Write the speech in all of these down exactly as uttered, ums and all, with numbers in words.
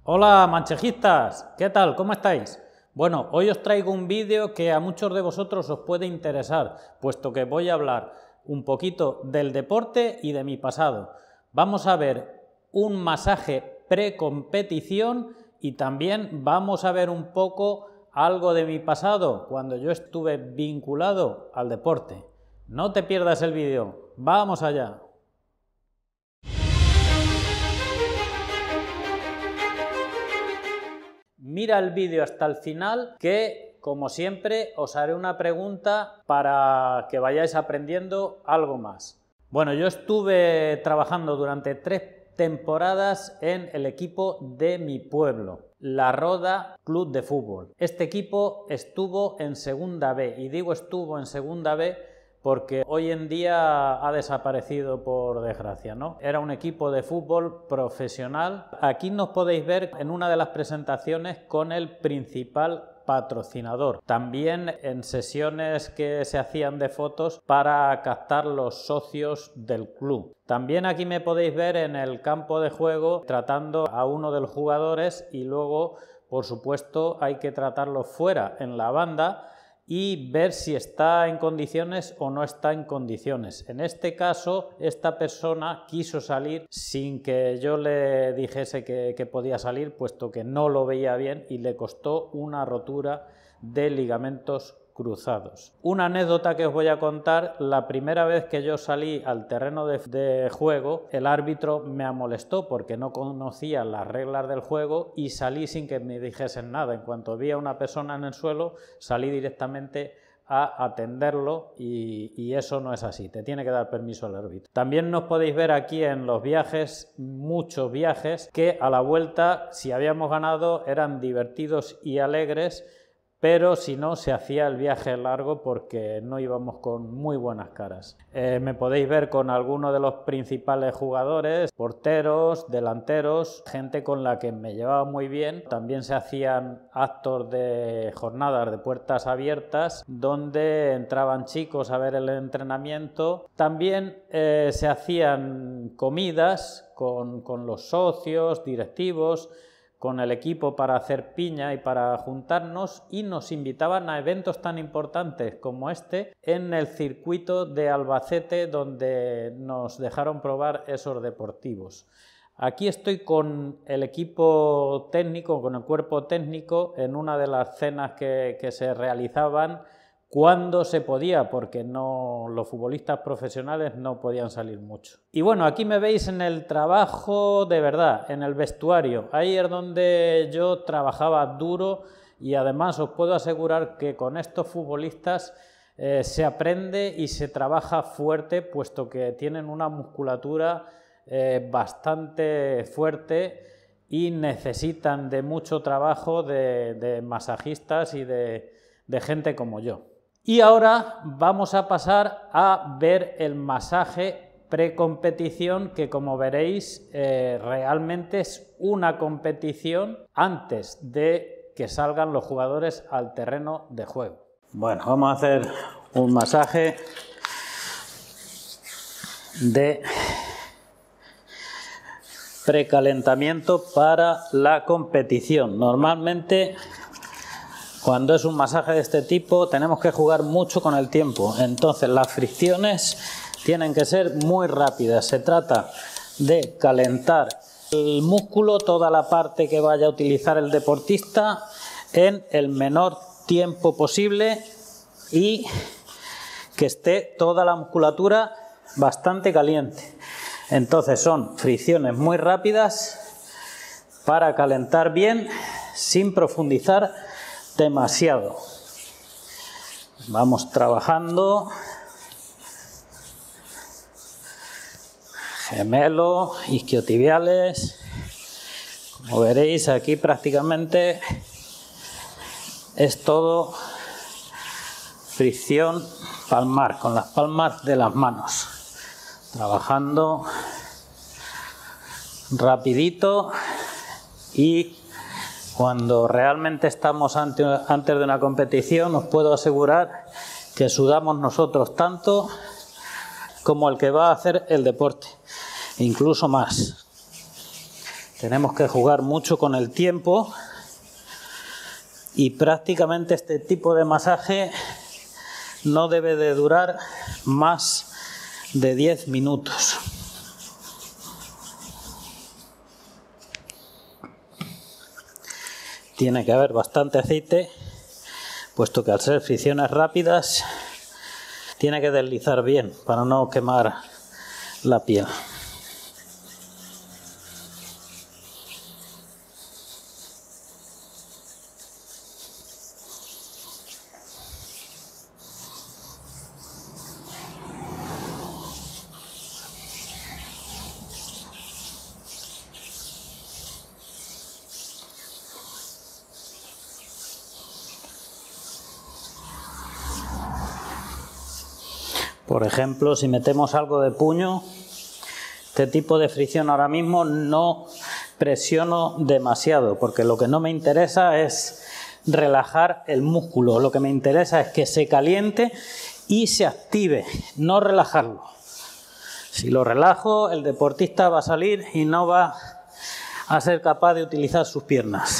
Hola manchejistas, ¿qué tal? ¿Cómo estáis? Bueno, hoy os traigo un vídeo que a muchos de vosotros os puede interesar, puesto que voy a hablar un poquito del deporte y de mi pasado. Vamos a ver un masaje pre-competición y también vamos a ver un poco algo de mi pasado, cuando yo estuve vinculado al deporte. No te pierdas el vídeo, ¡vamos allá! Mira el vídeo hasta el final que, como siempre, os haré una pregunta para que vayáis aprendiendo algo más. Bueno, yo estuve trabajando durante tres temporadas en el equipo de mi pueblo, La Roda Club de Fútbol. Este equipo estuvo en Segunda B, y digo estuvo en Segunda B porque hoy en día ha desaparecido por desgracia, ¿no? Era un equipo de fútbol profesional. Aquí nos podéis ver en una de las presentaciones con el principal patrocinador. También en sesiones que se hacían de fotos para captar los socios del club. También aquí me podéis ver en el campo de juego tratando a uno de los jugadores y luego, por supuesto, hay que tratarlo fuera en la banda y ver si está en condiciones o no está en condiciones. En este caso, esta persona quiso salir sin que yo le dijese que, que podía salir, puesto que no lo veía bien y le costó una rotura de ligamentos cruzados. Una anécdota que os voy a contar: la primera vez que yo salí al terreno de, de juego, el árbitro me amonestó porque no conocía las reglas del juego y salí sin que me dijesen nada. En cuanto vi a una persona en el suelo, salí directamente a atenderlo y, y eso no es así, te tiene que dar permiso el árbitro. También nos podéis ver aquí en los viajes, muchos viajes que a la vuelta, si habíamos ganado, eran divertidos y alegres, pero si no, se hacía el viaje largo porque no íbamos con muy buenas caras. Eh, me podéis ver con algunos de los principales jugadores, porteros, delanteros, gente con la que me llevaba muy bien. También se hacían actos de jornadas de puertas abiertas donde entraban chicos a ver el entrenamiento. También eh, se hacían comidas con, con los socios, directivos, con el equipo para hacer piña y para juntarnos, y nos invitaban a eventos tan importantes como este en el circuito de Albacete, donde nos dejaron probar esos deportivos. Aquí estoy con el equipo técnico, con el cuerpo técnico, en una de las cenas que, que se realizaban cuando se podía, porque no, los futbolistas profesionales no podían salir mucho. Y bueno, aquí me veis en el trabajo de verdad, en el vestuario. Ahí es donde yo trabajaba duro y además os puedo asegurar que con estos futbolistas eh, se aprende y se trabaja fuerte, puesto que tienen una musculatura eh, bastante fuerte y necesitan de mucho trabajo de, de masajistas y de, de gente como yo. Y ahora vamos a pasar a ver el masaje precompetición, que como veréis eh, realmente es una competición antes de que salgan los jugadores al terreno de juego. Bueno, vamos a hacer un masaje de precalentamiento para la competición. Normalmente, cuando es un masaje de este tipo, tenemos que jugar mucho con el tiempo, entonces las fricciones tienen que ser muy rápidas. Se trata de calentar el músculo, toda la parte que vaya a utilizar el deportista, en el menor tiempo posible y que esté toda la musculatura bastante caliente. Entonces son fricciones muy rápidas para calentar bien sin profundizar demasiado. Vamos trabajando gemelo, isquiotibiales. Como veréis, aquí prácticamente es todo fricción palmar, con las palmas de las manos, trabajando rapidito. Y cuando realmente estamos ante, antes de una competición, os puedo asegurar que sudamos nosotros tanto como el que va a hacer el deporte, incluso más. Tenemos que jugar mucho con el tiempo y prácticamente este tipo de masaje no debe de durar más de diez minutos. Tiene que haber bastante aceite, puesto que al ser fricciones rápidas tiene que deslizar bien para no quemar la piel. Por ejemplo, si metemos algo de puño, este tipo de fricción ahora mismo no presiono demasiado, porque lo que no me interesa es relajar el músculo, lo que me interesa es que se caliente y se active, no relajarlo. Si lo relajo, el deportista va a salir y no va a ser capaz de utilizar sus piernas.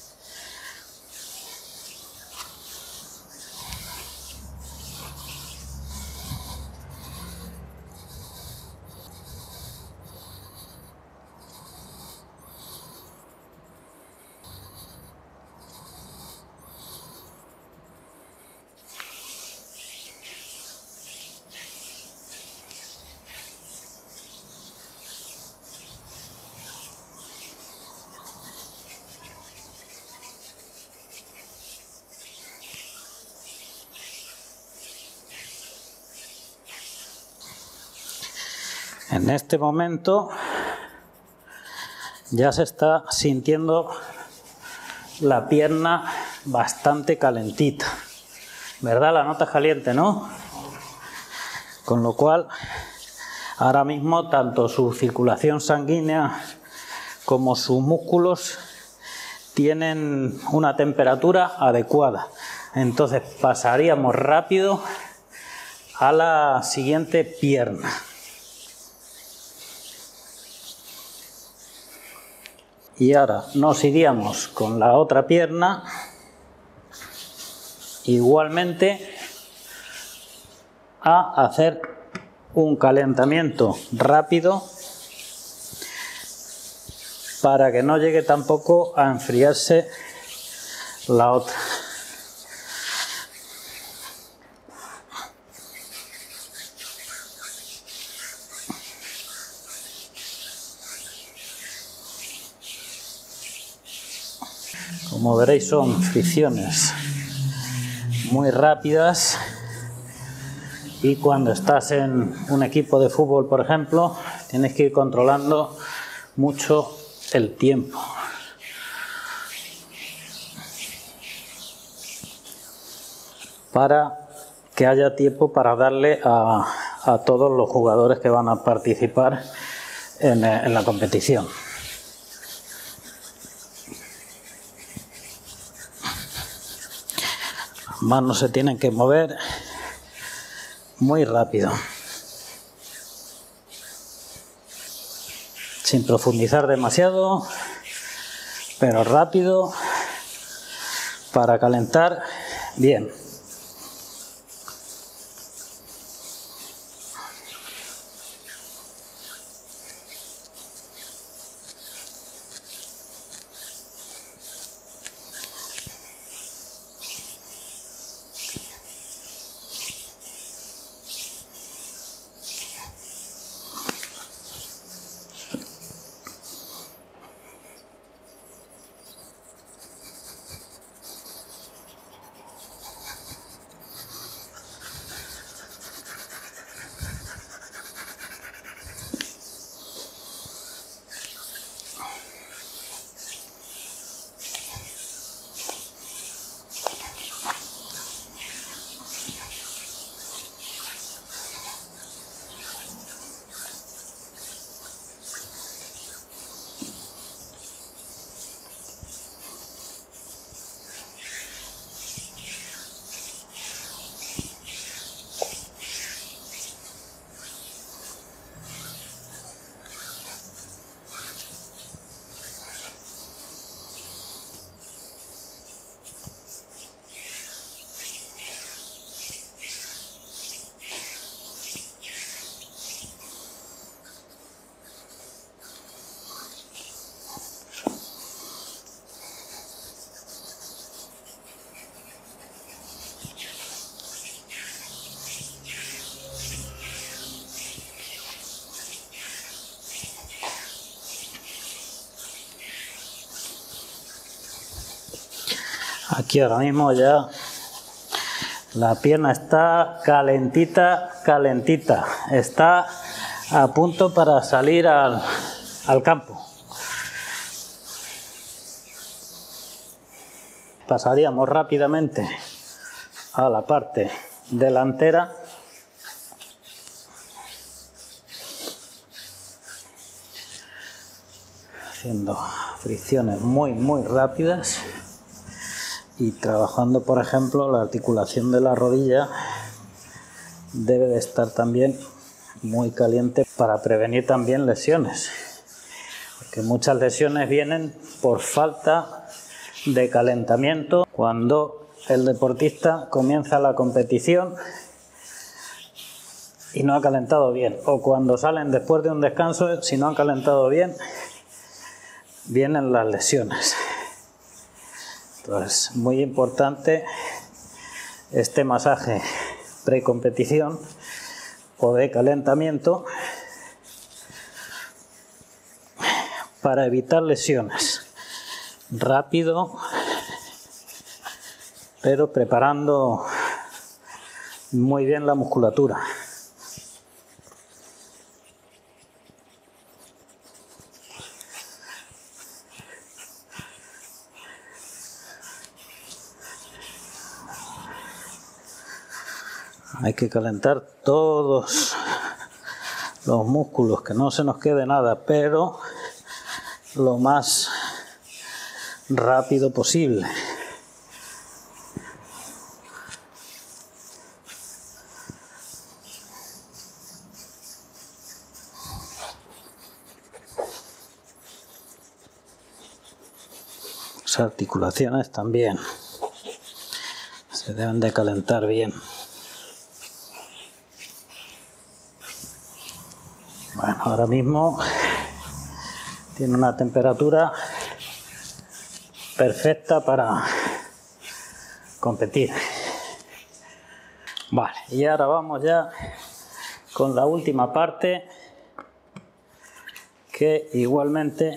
En este momento ya se está sintiendo la pierna bastante calentita, ¿verdad? La notas caliente, ¿no? Con lo cual, ahora mismo tanto su circulación sanguínea como sus músculos tienen una temperatura adecuada. Entonces pasaríamos rápido a la siguiente pierna. Y ahora nos iríamos con la otra pierna, igualmente a hacer un calentamiento rápido para que no llegue tampoco a enfriarse la otra. Como veréis, son fricciones muy rápidas y cuando estás en un equipo de fútbol, por ejemplo, tienes que ir controlando mucho el tiempo. Para que haya tiempo para darle a, a todos los jugadores que van a participar en, en la competición. Las manos se tienen que mover muy rápido, sin profundizar demasiado, pero rápido para calentar bien. Aquí ahora mismo ya la pierna está calentita, calentita. Está a punto para salir al, al campo. Pasaríamos rápidamente a la parte delantera. Haciendo fricciones muy, muy rápidas. Y trabajando, por ejemplo, la articulación de la rodilla debe de estar también muy caliente para prevenir también lesiones, porque muchas lesiones vienen por falta de calentamiento cuando el deportista comienza la competición y no ha calentado bien, o cuando salen después de un descanso, si no han calentado bien, vienen las lesiones. Entonces, muy importante este masaje precompetición o de calentamiento para evitar lesiones. Rápido, pero preparando muy bien la musculatura. Hay que calentar todos los músculos, que no se nos quede nada, pero lo más rápido posible. Las articulaciones también se deben de calentar bien. Bueno, ahora mismo tiene una temperatura perfecta para competir. Vale, y ahora vamos ya con la última parte, que igualmente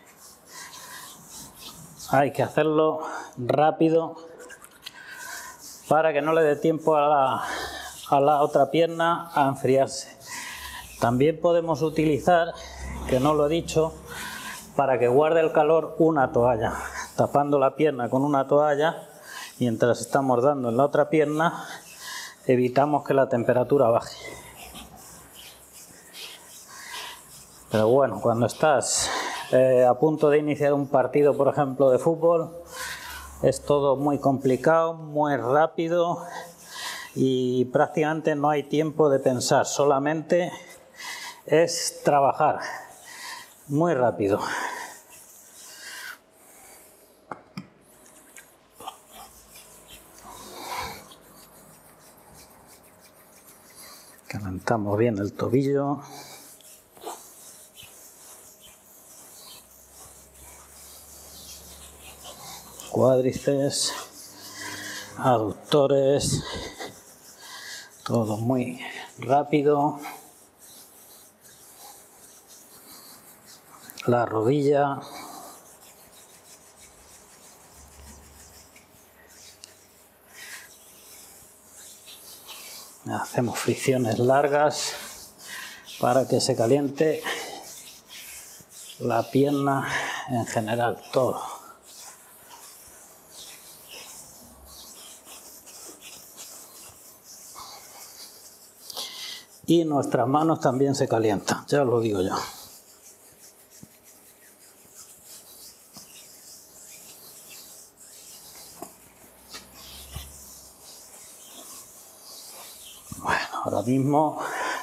hay que hacerlo rápido para que no le dé tiempo a la, a la otra pierna a enfriarse. También podemos utilizar, que no lo he dicho, para que guarde el calor, una toalla, tapando la pierna con una toalla. Mientras estamos dando en la otra pierna, evitamos que la temperatura baje. Pero bueno, cuando estás eh, a punto de iniciar un partido, por ejemplo, de fútbol, es todo muy complicado, muy rápido y prácticamente no hay tiempo de pensar, solamente es trabajar muy rápido. Calentamos bien el tobillo. Cuádriceps, aductores, todo muy rápido. La rodilla. Hacemos fricciones largas para que se caliente la pierna en general, todo. Y nuestras manos también se calientan, ya os lo digo yo. Bueno, ahora mismo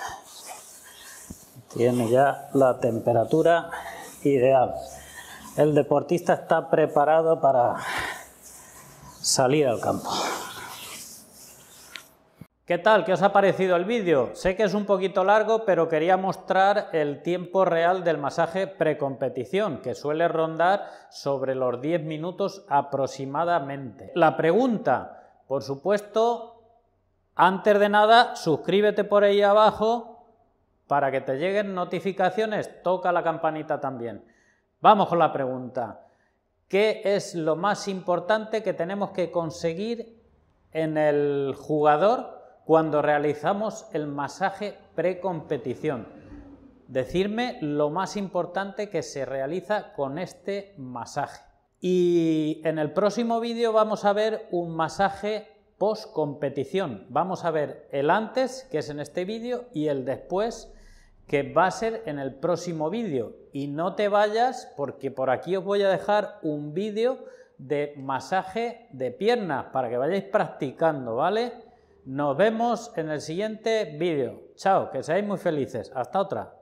tiene ya la temperatura ideal. El deportista está preparado para salir al campo. ¿Qué tal? ¿Qué os ha parecido el vídeo? Sé que es un poquito largo, pero quería mostrar el tiempo real del masaje precompetición, que suele rondar sobre los diez minutos aproximadamente. La pregunta, por supuesto, antes de nada, suscríbete por ahí abajo para que te lleguen notificaciones, toca la campanita también. Vamos con la pregunta. qué es lo más importante que tenemos que conseguir en el jugador cuando realizamos el masaje precompetición. Decirme lo más importante que se realiza con este masaje. Y en el próximo vídeo vamos a ver un masaje post competición. Vamos a ver el antes, que es en este vídeo, y el después, que va a ser en el próximo vídeo. Y no te vayas, porque por aquí os voy a dejar un vídeo de masaje de piernas para que vayáis practicando, ¿vale? Nos vemos en el siguiente vídeo. Chao, que seáis muy felices. Hasta otra.